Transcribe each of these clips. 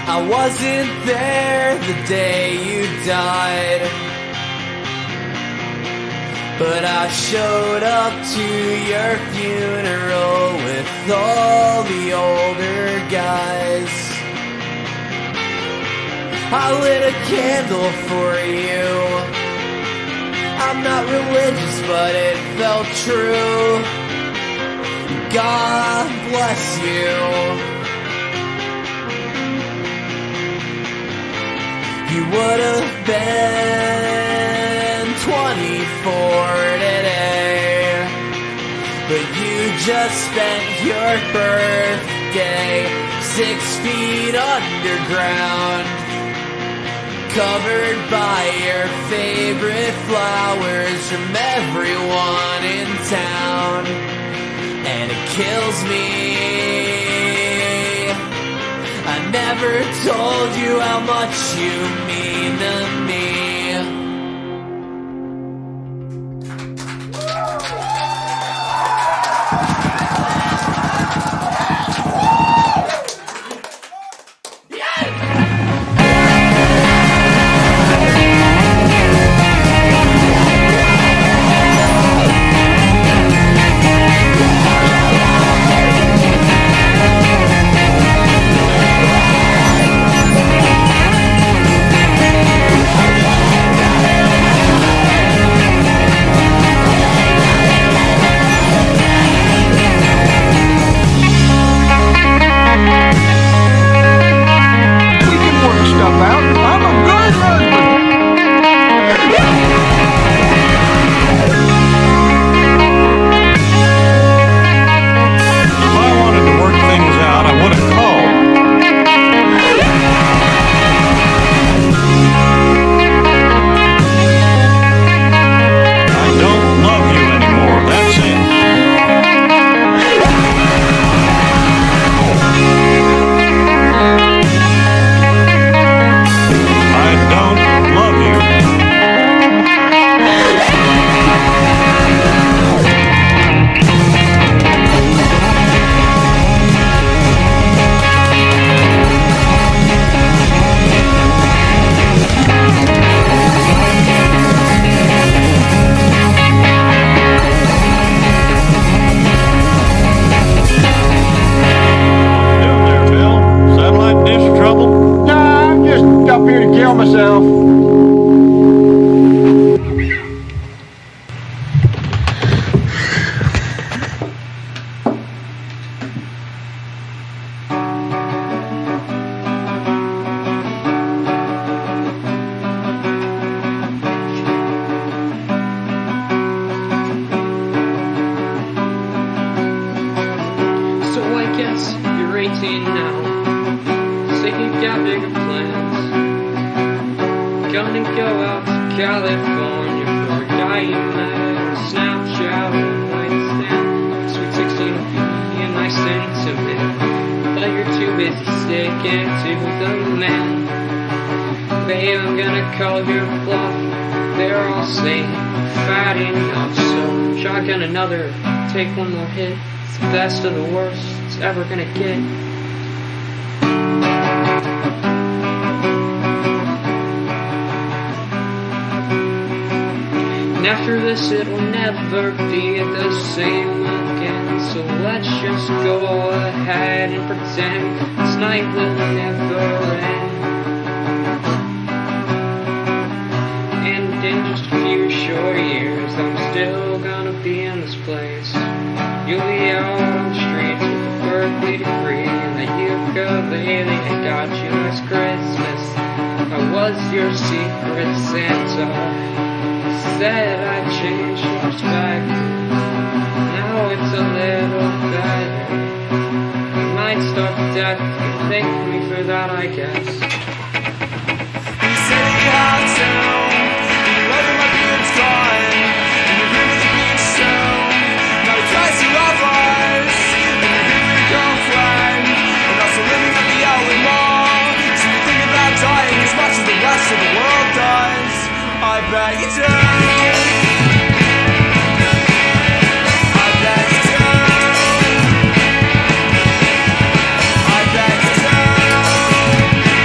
I wasn't there the day you died, but I showed up to your funeral with all the older guys. I lit a candle for you. I'm not religious, but it felt true. God bless you. You would have been 24 today, but you just spent your birthday 6 feet underground, covered by your favorite flowers from everyone in town. And it kills me, I never told you how much you mean to me. Take one more hit, it's the best of the worst it's ever gonna get. And after this it will never be the same again, so let's just go ahead and pretend this night will never end. And in just a few short years I'm still gonna be in this place. You'll be out on the streets with a Berkeley degree and the ukulele I got you this Christmas. I was your secret Santa. Said I'd change your perspective. Now it's a little better. Might start to death. You thank me for that, I guess. You say you have to, and you love my beard's gone, and you're here with the beach stone. Now he tries to love us, and you're here with your girlfriend, and also living at the outlet mall. So you think about dying as much as the rest of the world does. I bet you do. I bet you do. I bet you do.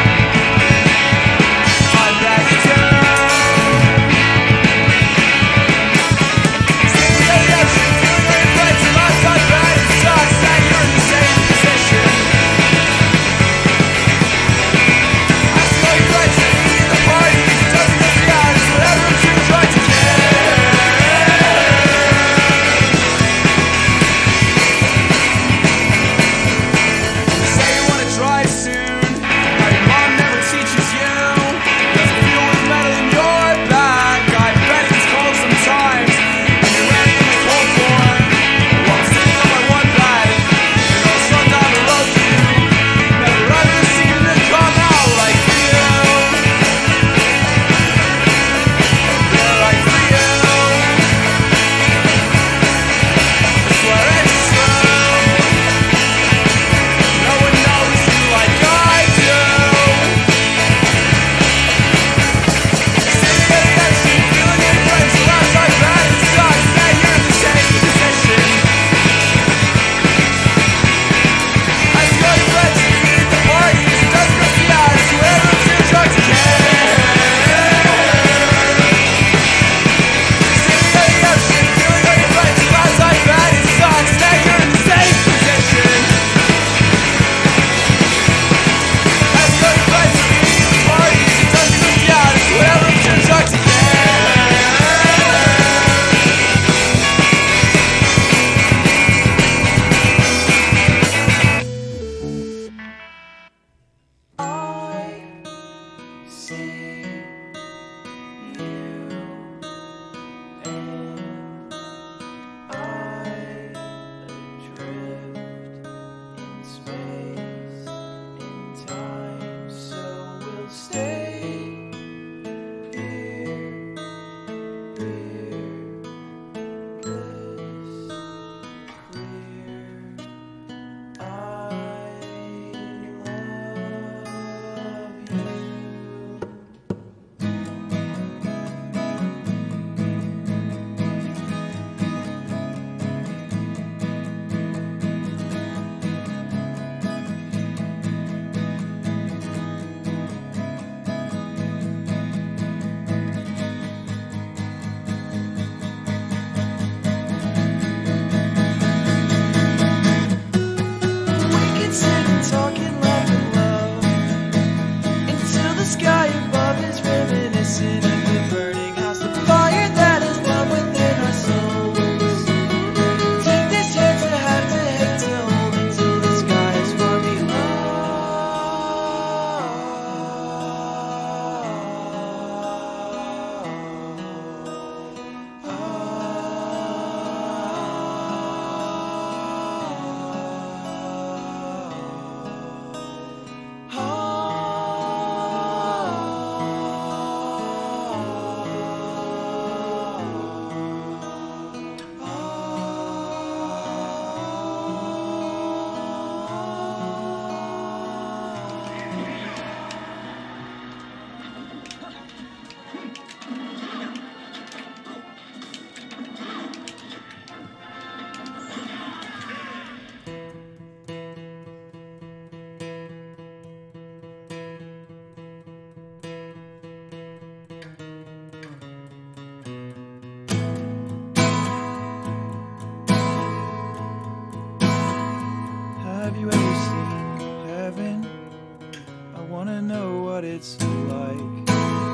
Have you ever seen heaven? I wanna know what it's like.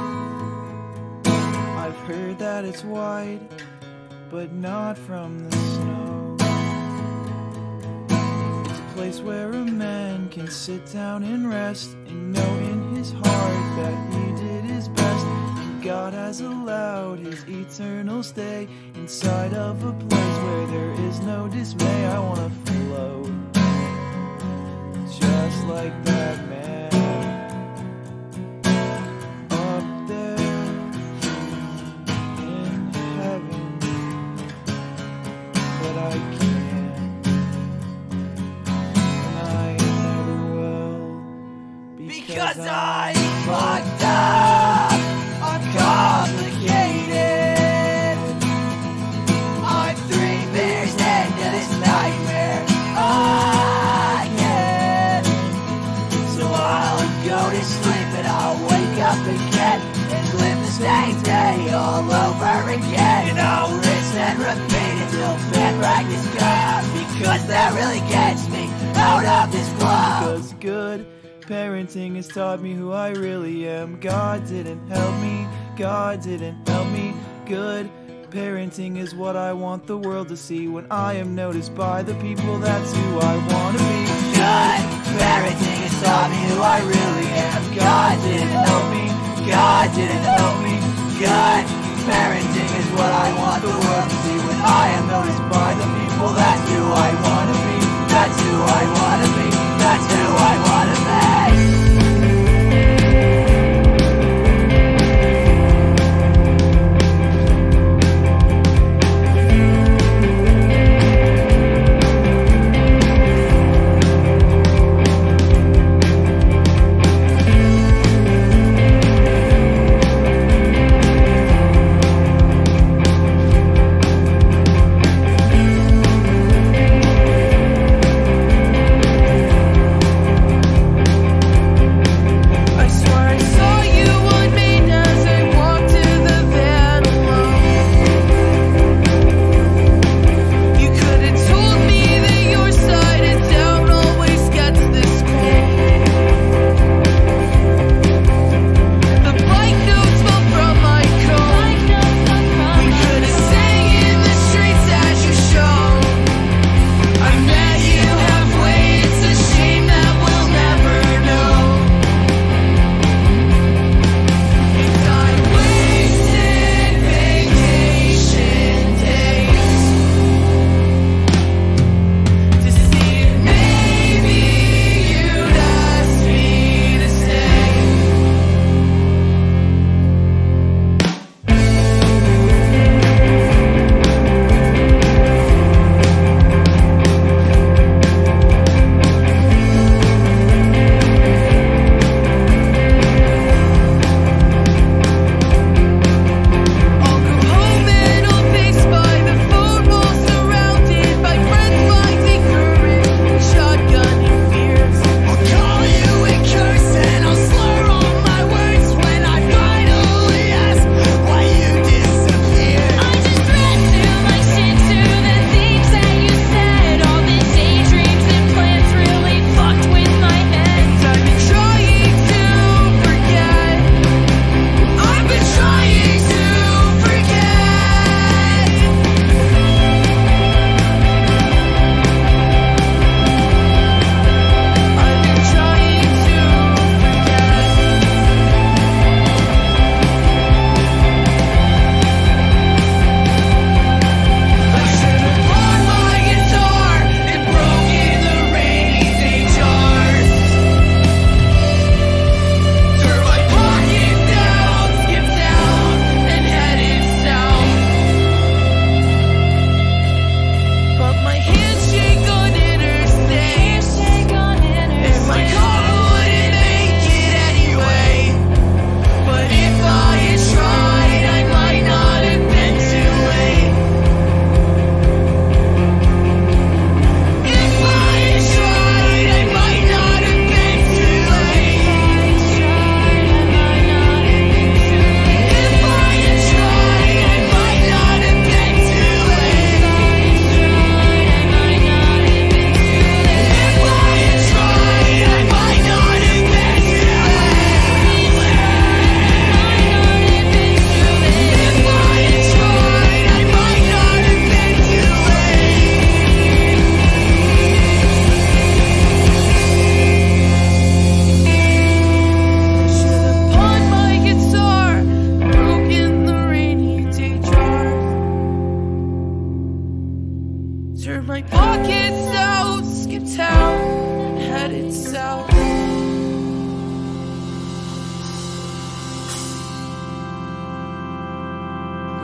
I've heard that it's white, but not from the snow. It's a place where a man can sit down and rest and know in his heart that he did his best. And God has allowed his eternal stay inside of a place where there is no dismay. I wanna float just like that man up there in heaven, but I can't, and I never will, because I'm fucked up, I'm complicated, I'm 3 beers into this nightmare again. So I'll go to sleep and I'll wake up again and live the same day all over again. And I'll rinse and repeat until bad practice comes, because that really gets me out of this club. Because good parenting has taught me who I really am. God didn't help me, God didn't help me. Good parenting is what I want the world to see. When I am noticed by the people, that's who I want to be. Good parenting has taught me who I really am. God didn't help me, God didn't help me. Good parenting is what I want the world to see. When I am noticed by the people, that's who I want to be. That's who I want to be. That's who I want to be.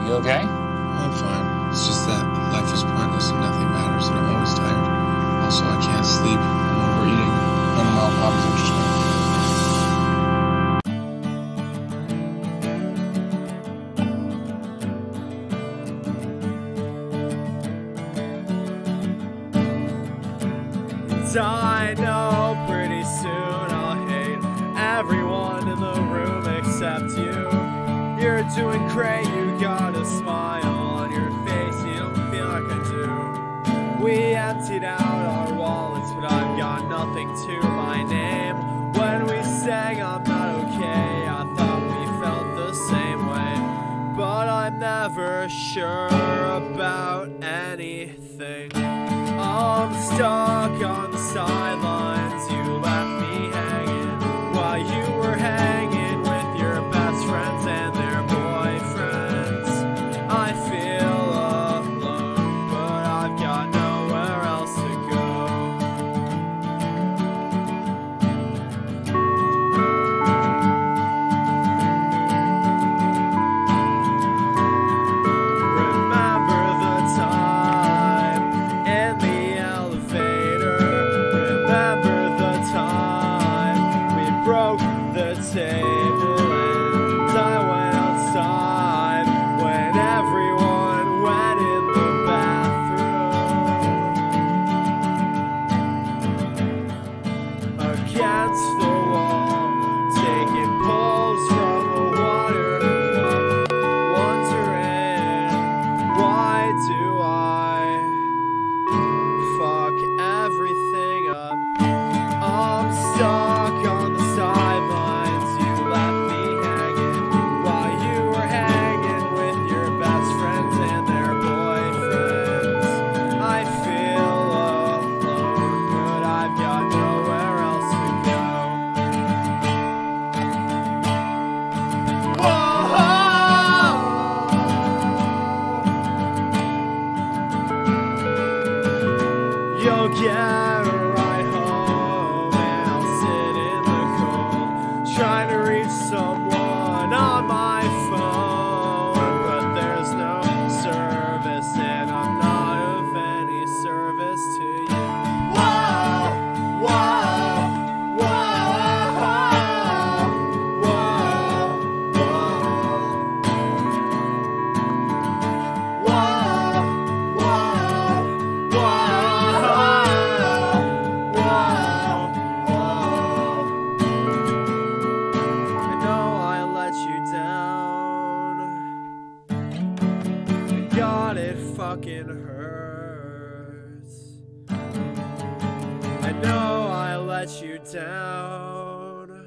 You okay? I'm fine. It's just that life is pointless and nothing matters, and I'm always tired. Also, I can't sleep. I'm overeating. None of my hobbies interest me. I know pretty soon I'll hate everyone in the room except you. You're doing great, you got a smile on your face, you don't feel like I do. We emptied out our wallets, but I've got nothing to my name. When we sang I'm not okay, I thought we felt the same way, but I'm never sure about anything. I'm stuck on the sidelines, you left me hanging while you were hanging with your best friends and their boyfriends. I feel alone, but I've got nowhere else to go. Remember the time in the elevator. Remember the time we broke the table and I went outside when everyone went in the bathroom. Against the wall, taking pulls from a water cup, wondering why do I fuck everything up. I'm stuck on the sidelines, you left me hanging while you were hanging with your best friends and their boyfriends. I feel alone, but I've got nowhere else to go. You'll get a ride home and I'll sit in the cold, trying to reach someone on my phone, but there's no service and I'm not of any service to you. Whoa, whoa, whoa, whoa, whoa, whoa, whoa, I know I let you down. God, it fucking hurts. I know I let you down.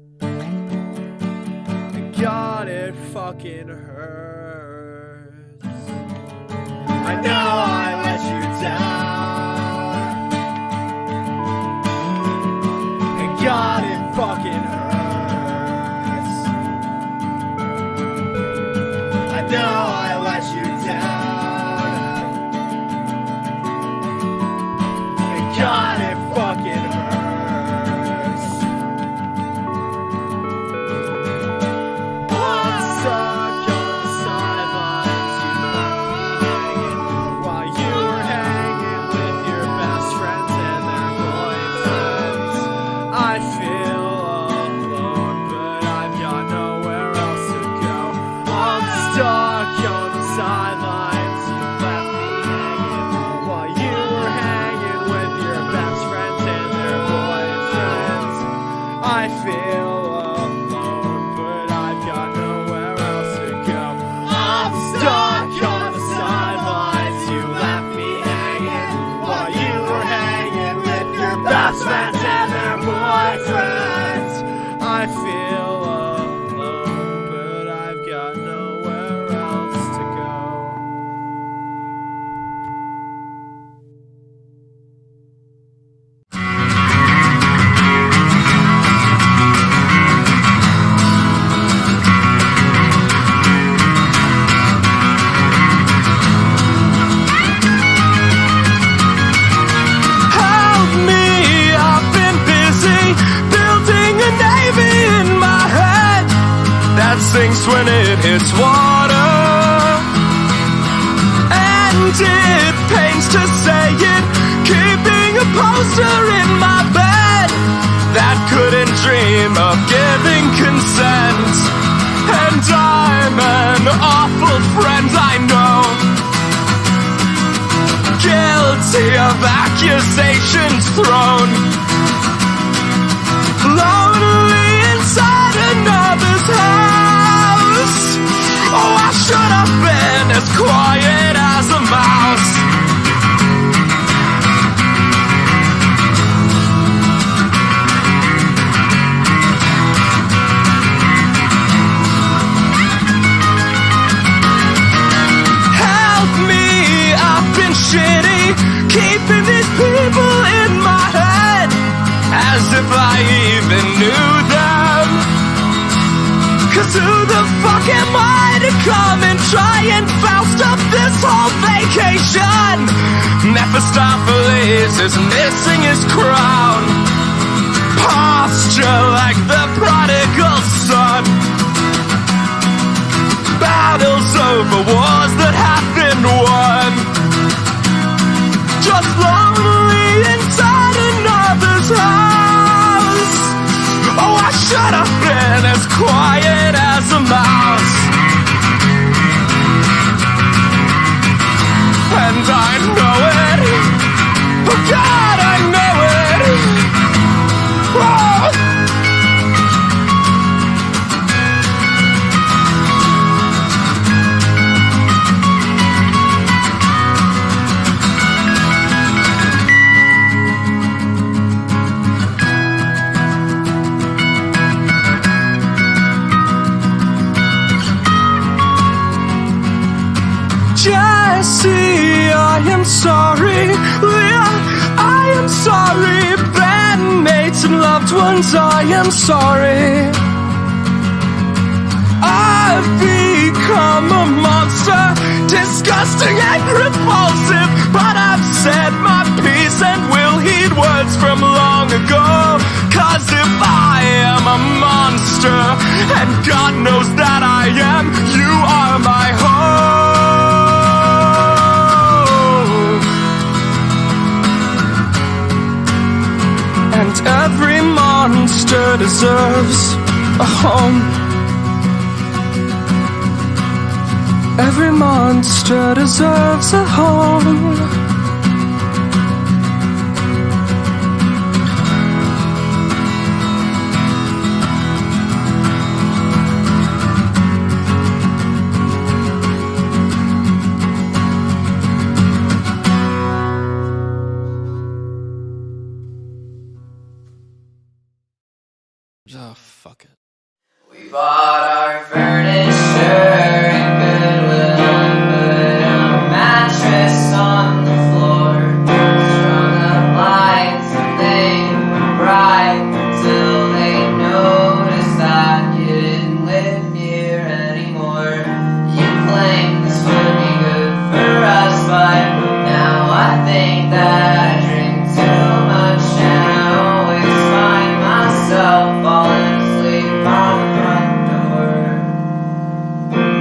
God, it fucking hurts. I know I let you down. And God, it fucking hurts. I know I let you down. And God, it fucking hurts. I'm stuck on the sidelines, you left me hanging while you were hanging with your best friends and their boyfriends. I feel alone, but I've got nowhere else to go. I'm stuck on the sidelines, you left me hanging while you were hanging with your best friends and their boyfriends. I feel alone, but I've got nowhere else to go. I'm stuck on the sidelines, you left me hanging while you were hanging with your best friends and their boyfriends. I feel alone, but I've got nowhere else to go. Help me, I've been busy building a navy in my head that sinks when it hits water. it pains to say it, keeping a poster in my bed that couldn't dream of giving consent. And I'm an awful friend, I know, guilty of accusations thrown, lonely inside another's house. Oh, I should have been as quiet as a mouse. Help me, I've been shitty, keeping these people in my head as if I even knew them. 'Cause who the fuck am I to come and try and Faust up this whole vacation? Mephistopheles is missing his crown, posture like the prodigal son, battles over wars that have been won, just lonely inside another's house. Oh, I should have been as quiet as a mouse. And I know it. Oh God, I know it. Oh. Jesse, I am sorry. Leah, I am sorry. Bandmates and loved ones, I am sorry. I've become a monster, disgusting and repulsive, but I've said my piece and will heed words from long ago. 'Cause if I am a monster, and God knows that I am, you are my home. And every monster deserves a home. Every monster deserves a home. Oh, fuck it. We bought our furniture and Goodwill, put our mattress on the floor, strung up lights and they were bright till they noticed that you didn't live here anymore. You claimed this would be good for us, but now I think that I drink too much and I always find myself falling asleep on the front door.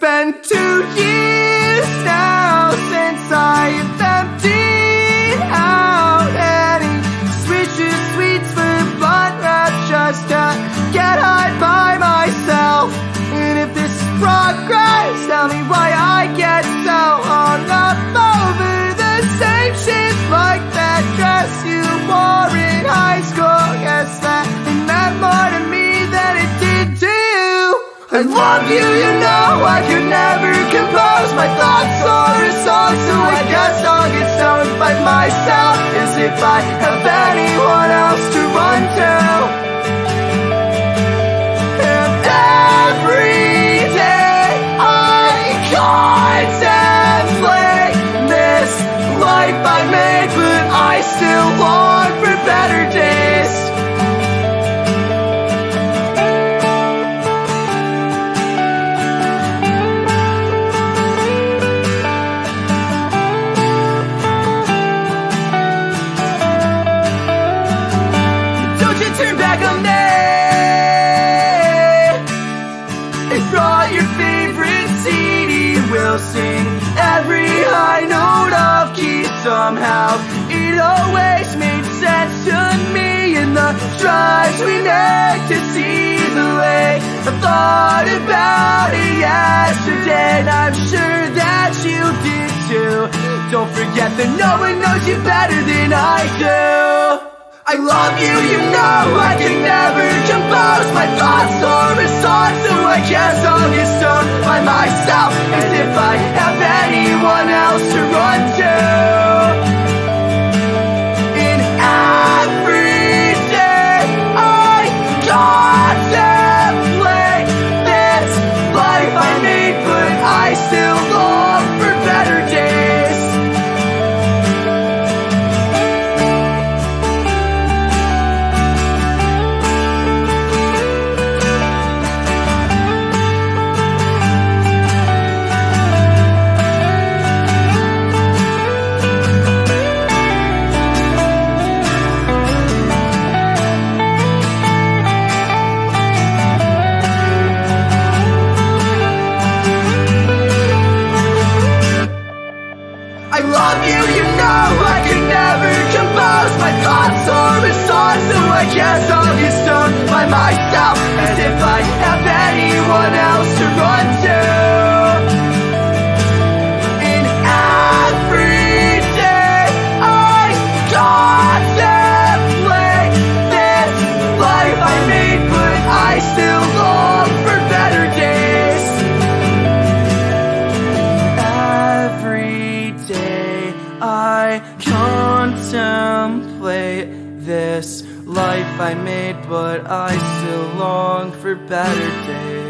been 2 years now since I have emptied out any swishes, sweets for blunt wrap just to get high by myself. And if this is progress, tell me why I get so hung up over the same shit, like that dress you wore in high school. Guess that it meant more to me than it did to you. I love you, you know I could never compose my thoughts or a song, so I guess I'll get stoned by myself, as if I have anyone else to run to. And every day I contemplate this life I made, but I still long for better days. Turn back on me and brought your favorite CD. We'll sing every high note of key somehow. It always made sense to me in the drives we make to see the way. I thought about it yesterday, and I'm sure that you did too. Don't forget that no one knows you better than I do. I love you, you know I can never compose my thoughts or a song, so I guess I'll get stoned by myself, as if I have anyone else to run to. And every day I contemplate this life I made, but I still long for better days. I love you, you know I can never compose my thoughts or a song, so I guess I'll get stoned by myself, as if I have anyone else to run to. And every day I contemplate this life I made, but I still long for better days. I contemplate this life I made, but I still long for better days.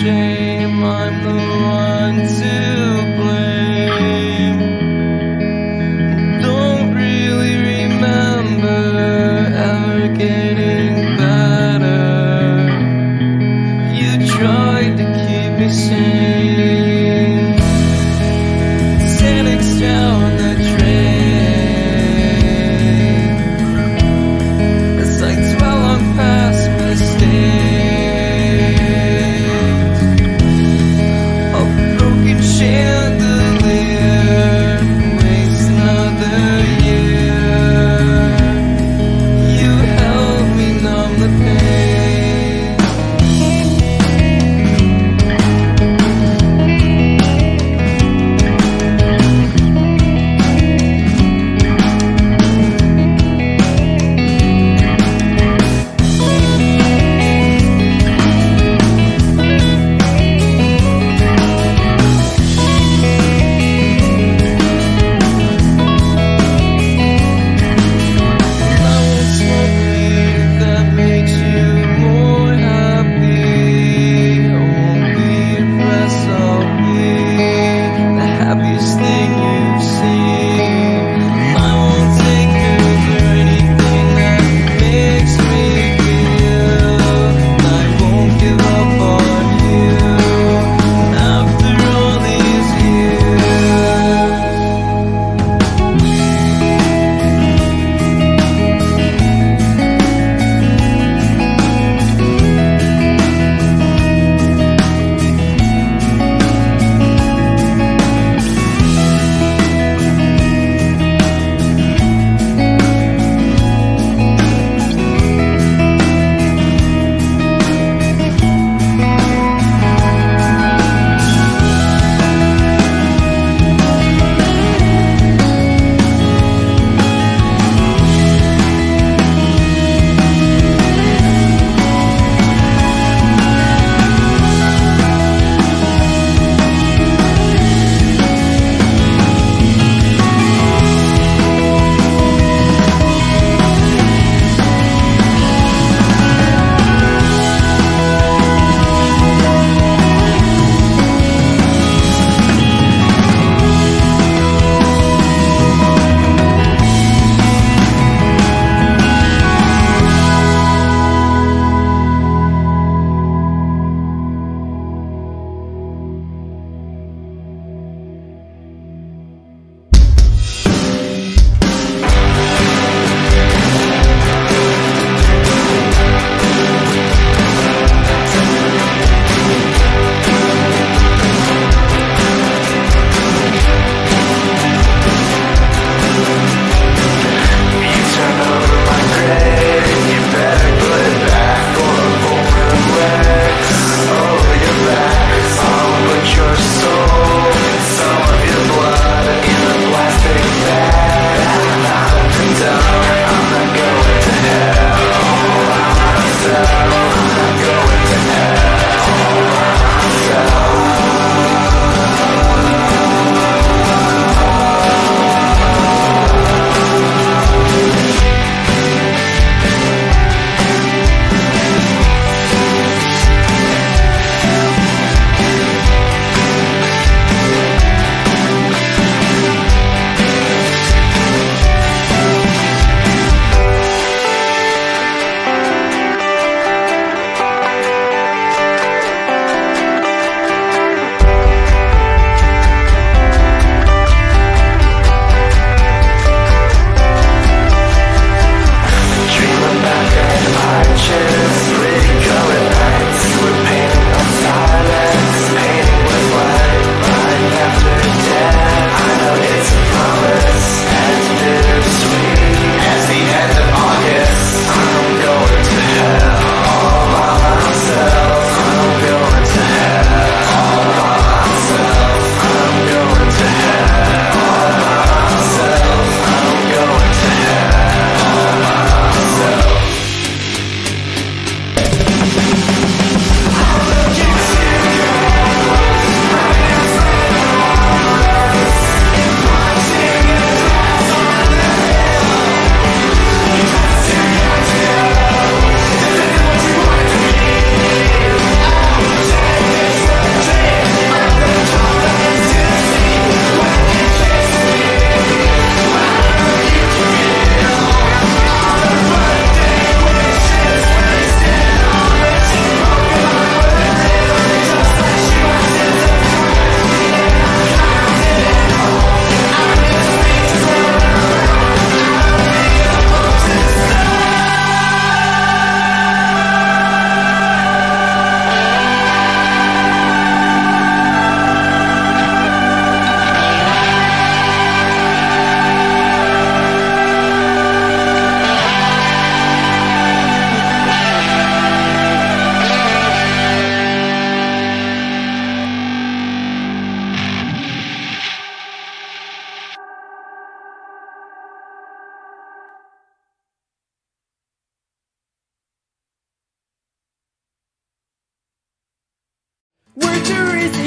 shame, I'm the one to blame. Don't really remember ever getting better. You tried to keep me sane. Xanax down the drain. It's like 12 long past mistakes. A broken chandelier waste another year. You helped me numb the pain.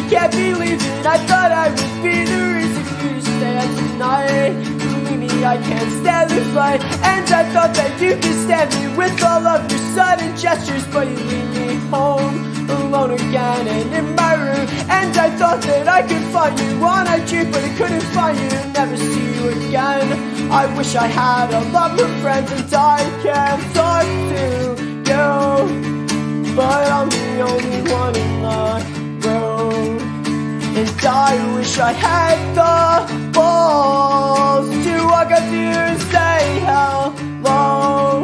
can't believe it. I thought I would be the reason for you to stay out tonight. Believe me, I can't stand this fight. And I thought that you could stand me with all of your sudden gestures, but you leave me home alone again and in my room. And I thought that I could find you on IG, but I couldn't find you, never see you again. I wish I had a lot more friends and I can talk to you, but I'm the only one in the room. And I wish I had the balls to walk up to you and say hello.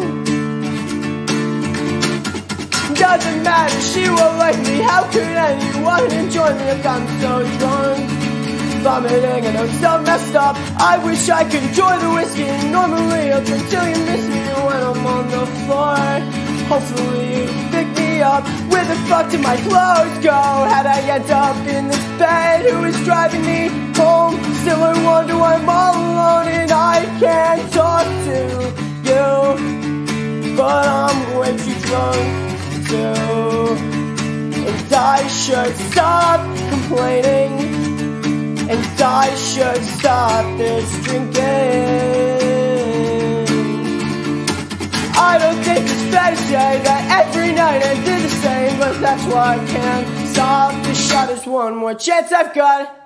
Doesn't matter, she won't like me. How could anyone enjoy me if I'm so drunk? Vomiting and I'm so messed up. I wish I could enjoy the whiskey. Normally I'll drink till you miss me when I'm on the floor. Hopefully you pick me up. Where the fuck did my clothes go? How'd I end up in this bed? Who is driving me home? Still I wonder why I'm all alone and I can't talk to you, but I'm way too drunk. And I should stop complaining, and I should stop this drinking. I don't think it's fair to say that every night I do the same, but that's why I can't stop. This shot is one more chance I've got.